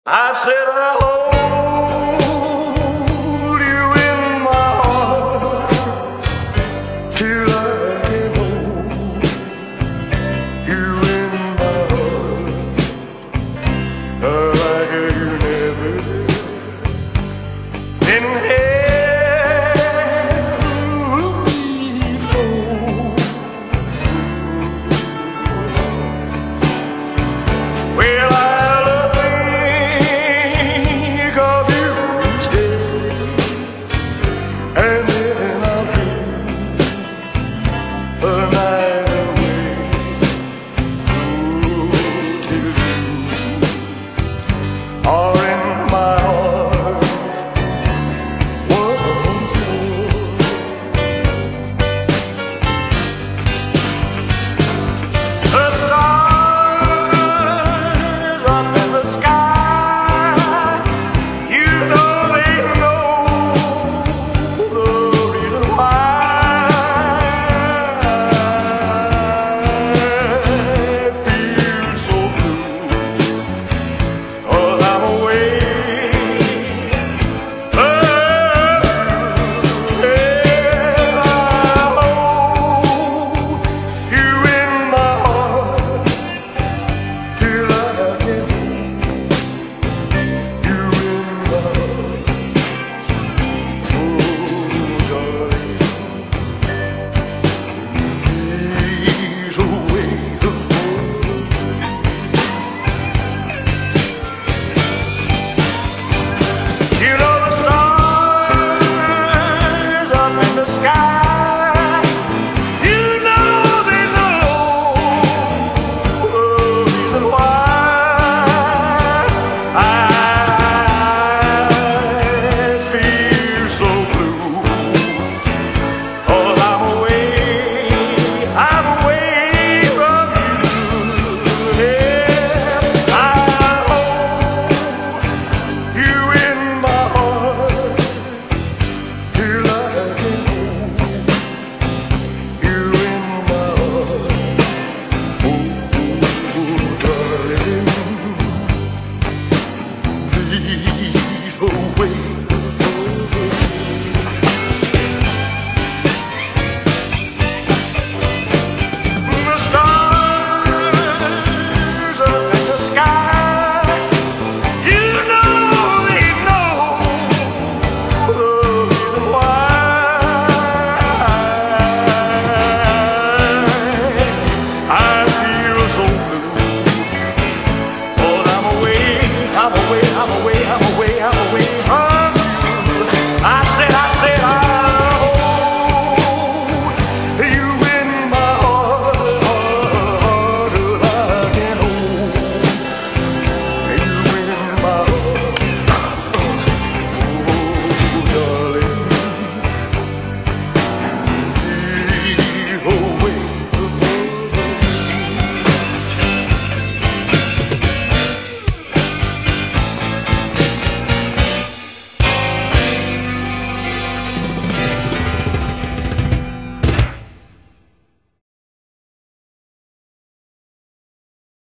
I said I hold you in my heart till I can hold you in my heart like you never been held before. Well, and then I'll dream the night away. Till you are in my heart once more. The stars up in the sky, you know they know the reason why I feel so blue, 'cause I'm away. Yeah, I hold you in my heart till I can hold you in my heart. Oh, darling, please wait a moment. You know the stars up in the sky, you know they know the reason why I feel so blue, 'cause I'm away from you. Yeah, I hold you in my heart till I can hold you in my heart. Oh, darling, please wait. The stars up in the sky, you know they know the reason why I feel so blue, 'cause I'm away